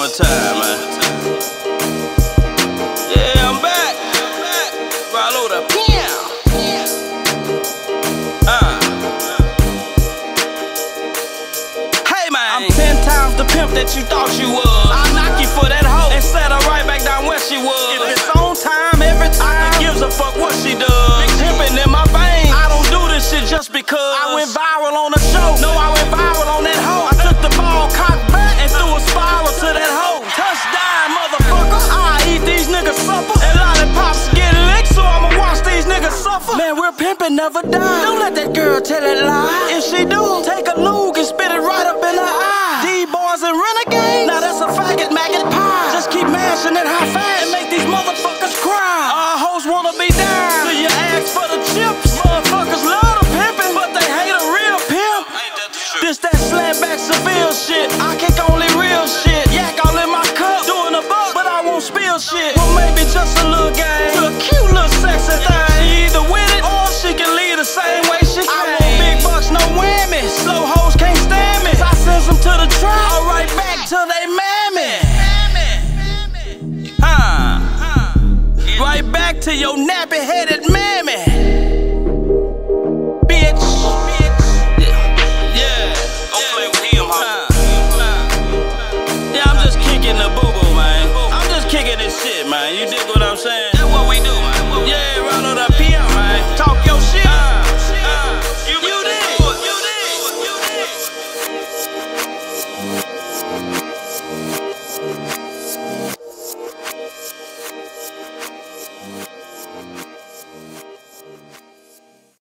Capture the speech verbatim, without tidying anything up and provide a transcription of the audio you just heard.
the time, man. Yeah, I'm back. Ralo the Pimp. Uh. Hey, man. I'm ten times the pimp that you thought you was. I'll knock you for that hoe and set her right back down where she was. If it's on time, every time, I gives a fuck what she does. Big pimpin' in my veins. I don't do this shit just because I went viral on a show. No, I went viral on that hoe. I took the ball, cocked back, and threw a spiral to that hoe. Touchdown, motherfucker. I eat these niggas supper, and lollipops get licked, so I'ma watch these niggas suffer. Man, we're pimpin' never die. Don't let that girl tell that lie. If she do, take a lug and spit it right up in her eye. D-boys and renegades, now that's a faggot maggot pie. Just keep mashing it high fast and make these motherfuckers cry. Our hoes wanna be down, so you ask for the chips. Motherfuckers love the pimpin', but they hate a real pimp. This that slapback Seville shit. I kick only real shit. Yak all in my cup, doing a buck, but I won't spill shit. Well, maybe just a little game, to a cute little sexy thing. She either with it or she can leave the same way she came. I want big bucks, no whammies. Slow hoes can't stand me. I send them to the trap, or right back till they mammy. Huh? Right back to your nappy-headed mammy.